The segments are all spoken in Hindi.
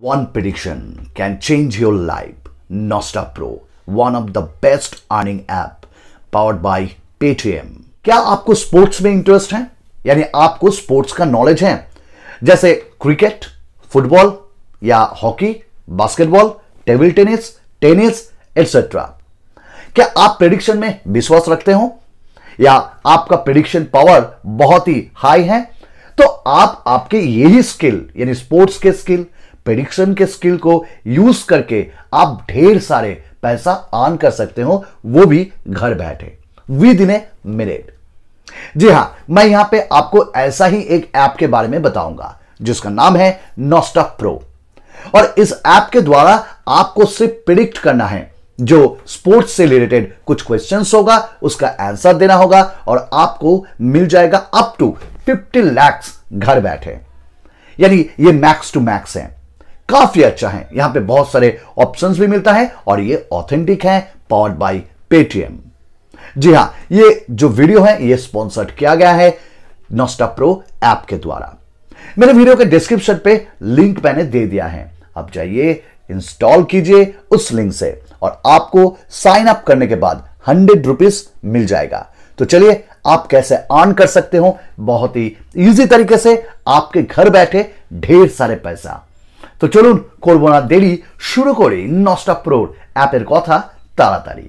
One prediction can change your life. Nostra Pro, one of the best earning app powered by Paytm. क्या आपको स्पोर्ट्स में इंटरेस्ट है? यानी आपको स्पोर्ट्स का नॉलेज है, जैसे क्रिकेट, फुटबॉल या hockey, basketball, table tennis, tennis etcetera. क्या आप प्रेडिक्शन में विश्वास रखते हो या आपका प्रेडिक्शन पावर बहुत ही हाई है? तो आप आपके यही स्किल यानी स्पोर्ट्स के स्किल, प्रेडिक्शन के स्किल को यूज करके आप ढेर सारे पैसा अर्न कर सकते हो, वो भी घर बैठे विद इन ए मिनट। जी हां, मैं यहां पे आपको ऐसा ही एक ऐप के बारे में बताऊंगा जिसका नाम है नोस्टा प्रो। और इस ऐप के द्वारा आपको सिर्फ प्रिडिक्ट करना है, जो स्पोर्ट्स से रिलेटेड कुछ क्वेश्चंस होगा उसका आंसर देना होगा और आपको मिल जाएगा अप टू 50 लाख घर बैठे। यानी ये मैक्स टू मैक्स है, काफी अच्छा है। यहां पे बहुत सारे ऑप्शंस भी मिलता है और ये ऑथेंटिक है, पावर्ड बाय पेटीएम। जी हां, ये जो वीडियो है ये स्पॉन्सर्ड किया गया है नोस्टा प्रो ऐप के द्वारा। मेरे वीडियो के डिस्क्रिप्शन पे लिंक मैंने दे दिया है, आप जाइए इंस्टॉल कीजिए उस लिंक से और आपको साइन अप करने के बाद 100 रुपीज मिल जाएगा। तो चलिए, आप कैसे अर्न कर सकते हो बहुत ही इजी तरीके से आपके घर बैठे ढेर सारे पैसा। तो चलुन করব না দেরি, শুরু করি নস্টা প্রোর অ্যাপের কথা তাড়াতাড়ি।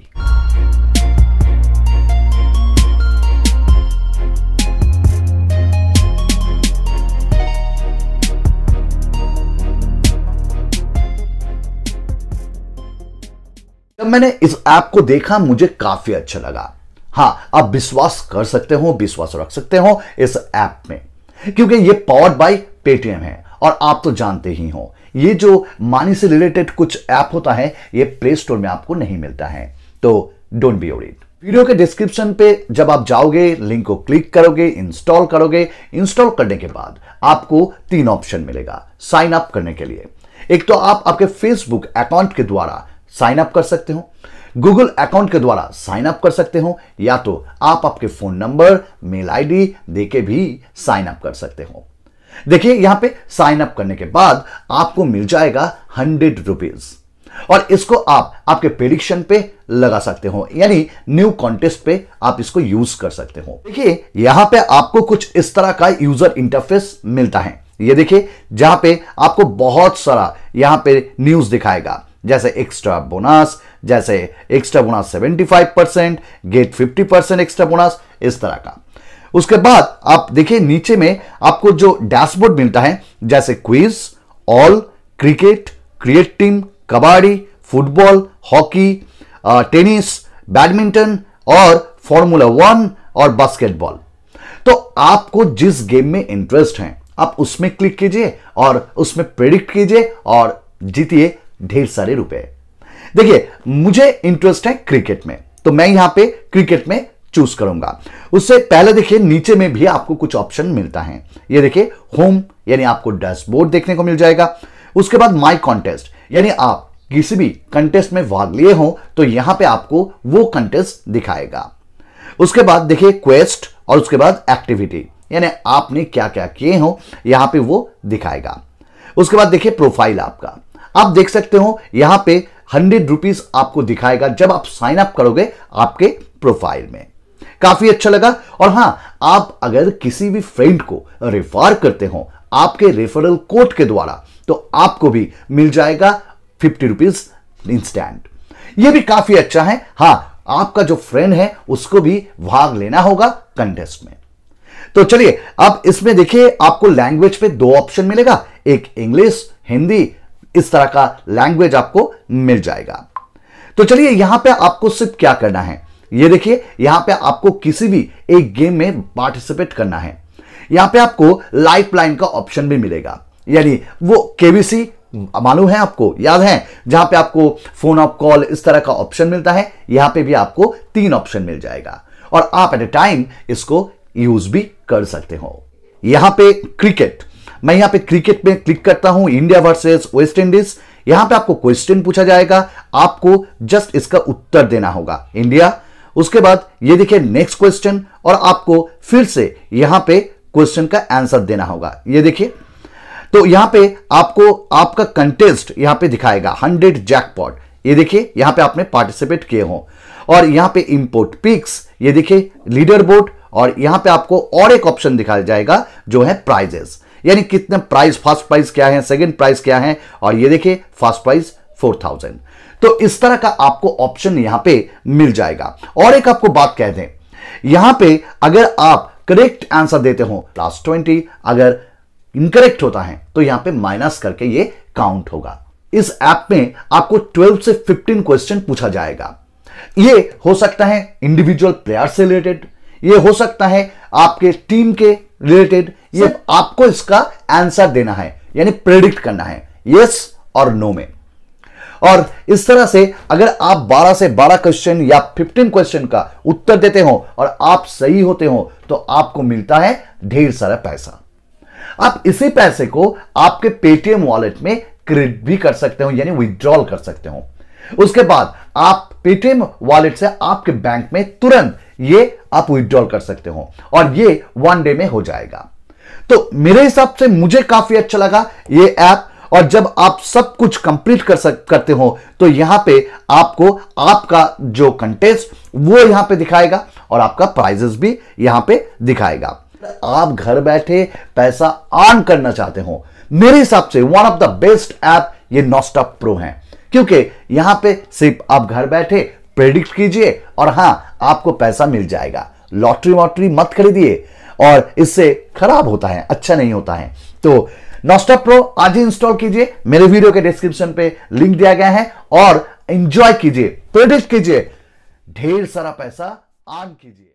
जब मैंने इस ऐप को देखा मुझे काफी अच्छा लगा। हां, आप विश्वास कर सकते हो, विश्वास रख सकते हो इस ऐप में, क्योंकि ये पावर्ड बाय पेटीएम है। और आप तो जानते ही हो, ये जो मनी से रिलेटेड कुछ ऐप होता है ये प्ले स्टोर में आपको नहीं मिलता है, तो डोंट बी वरीड। वीडियो के डिस्क्रिप्शन पे जब आप जाओगे, लिंक को क्लिक करोगे, इंस्टॉल करोगे। इंस्टॉल करने के बाद आपको 3 ऑप्शन मिलेगा साइन अप करने के लिए। एक तो आप आपके फेसबुक अकाउंट के द्वारा साइन अप कर सकते हो, गूगल अकाउंट के द्वारा साइन अप कर सकते हो, या तो आप आपके फोन नंबर, मेल आईडी देके भी साइन अप कर सकते हो। देखिए, यहां पे साइन अप करने के बाद आपको मिल जाएगा 100 रुपीज और इसको आप आपके प्रेडिक्शन पे लगा सकते हो, यानी न्यू कॉन्टेस्ट पे आप इसको यूज कर सकते हो। देखिए, यहां पे आपको कुछ इस तरह का यूजर इंटरफेस मिलता है। ये देखिए, जहां पे आपको बहुत सारा यहां पे न्यूज दिखाएगा, जैसे एक्स्ट्रा बोनस, जैसे extra bonus 75%, get 50% extra bonus, इस तरह का। उसके बाद आप देखिए नीचे में आपको जो डैशबोर्ड मिलता है, जैसे quiz, all, cricket, create team, kabaddi, football, hockey, tennis, badminton और फॉर्मूला 1 और बास्केटबॉल। तो आपको जिस गेम में इंटरेस्ट है आप उसमें क्लिक कीजिए और उसमें प्रेडिक्ट कीजिए और जीतिए ढेर सारे रुपए। देखिए, मुझे इंटरेस्ट है क्रिकेट में, तो मैं यहां पे क्रिकेट में चूज करूंगा। उससे पहले देखिए नीचे में भी आपको कुछ ऑप्शन मिलता है। ये देखिए होम, यानी आपको डैशबोर्ड देखने को मिल जाएगा। उसके बाद माई कॉन्टेस्ट, यानी आप किसी भी कंटेस्ट में भाग लिए हो तो यहां पे आपको वो कंटेस्ट दिखाएगा। उसके बाद देखिए क्वेस्ट और उसके बाद एक्टिविटी, यानी आपने क्या क्या किए हो यहां पे वो दिखाएगा। उसके बाद देखिए प्रोफाइल आपका, आप देख सकते हो यहां पे 100 रुपीज आपको दिखाएगा जब आप साइन अप करोगे आपके प्रोफाइल में। काफी अच्छा लगा। और हां, आप अगर किसी भी फ्रेंड को रेफर करते हो आपके रेफरल कोड के द्वारा, तो आपको भी मिल जाएगा 50 रुपीज इंस्टेंट। यह भी काफी अच्छा है। हां, आपका जो फ्रेंड है उसको भी भाग लेना होगा कंटेस्ट में। तो चलिए, अब इसमें देखिए आपको लैंग्वेज पे 2 ऑप्शन मिलेगा, एक इंग्लिश, हिंदी, इस तरह का लैंग्वेज आपको मिल जाएगा। तो चलिए, यहां पे आपको सिर्फ क्या करना है, ये देखिए यहां पे आपको किसी भी एक गेम में पार्टिसिपेट करना है। यहां पे आपको लाइफ लाइन का ऑप्शन भी मिलेगा, यानी वो केबीसी मालूम है आपको, याद है, जहां पे आपको फोन ऑफ कॉल इस तरह का ऑप्शन मिलता है। यहां पे भी आपको 3 ऑप्शन मिल जाएगा और आप एट ए टाइम इसको यूज भी कर सकते हो। यहां पे क्रिकेट, मैं यहां पे क्रिकेट में क्लिक करता हूं, इंडिया वर्सेस वेस्ट इंडीज। यहां पे आपको क्वेश्चन पूछा जाएगा, आपको जस्ट इसका उत्तर देना होगा, इंडिया। उसके बाद ये देखिए नेक्स्ट क्वेश्चन और आपको फिर से यहां पे क्वेश्चन का आंसर देना होगा। ये देखिए तो यहां पे आपको आपका कंटेस्ट यहां पे दिखाएगा 100 जैकपॉट। ये देखिए यहां पे आपने पार्टिसिपेट किए हो, और यहां पे इंपोर्ट पिक्स, ये देखिए लीडर बोर्ड, और यहां पे आपको और एक ऑप्शन दिखाया जाएगा जो है प्राइजेस, यानी कितने प्राइस, फर्स्ट प्राइस क्या है, सेकंड प्राइस क्या है, और ये देखिए फर्स्ट प्राइस 4000। तो इस तरह का आपको ऑप्शन यहां पे मिल जाएगा। और एक आपको बात कह दें, यहां पे अगर आप करेक्ट आंसर देते हो लास्ट 20, अगर इनकरेक्ट होता है तो यहां पे माइनस करके ये काउंट होगा। इस ऐप में आपको 12 से 15 क्वेश्चन पूछा जाएगा। ये हो सकता है इंडिविजुअल प्लेयर से रिलेटेड, ये हो सकता है आपके टीम के रिलेटेड, ये आपको इसका आंसर देना है, यानी प्रेडिक्ट करना है यस और नो में। और इस तरह से अगर आप 12 से 12 क्वेश्चन या 15 क्वेश्चन का उत्तर देते हो और आप सही होते हो तो आपको मिलता है ढेर सारा पैसा। आप इसी पैसे को आपके पेटीएम वॉलेट में क्रेडिट भी कर सकते हो, यानी विड्रॉल कर सकते हो। उसके बाद आप पेटीएम वॉलेट से आपके बैंक में तुरंत ये आप विड्रॉल कर सकते हो, और ये 1 डे में हो जाएगा। तो मेरे हिसाब से मुझे काफी अच्छा लगा ये ऐप। और जब आप सब कुछ कंप्लीट करते हो तो यहां पे आपको आपका जो कंटेस्ट वो यहां पे दिखाएगा, और आपका प्राइजेस भी यहां पे दिखाएगा। आप घर बैठे पैसा अर्न करना चाहते हो, मेरे हिसाब से one of the best app ये नॉस्टॉप प्रो है, क्योंकि यहां पे सिर्फ आप घर बैठे प्रेडिक्ट कीजिए और हां आपको पैसा मिल जाएगा। लॉटरी वॉटरी मत खरीदिए, और इससे खराब होता है, अच्छा नहीं होता है। तो नॉस्टॉप प्रो आज ही इंस्टॉल कीजिए, मेरे वीडियो के डिस्क्रिप्शन पे लिंक दिया गया है, और एंजॉय कीजिए, प्रेडिक्ट कीजिए, ढेर सारा पैसा अर्न कीजिए।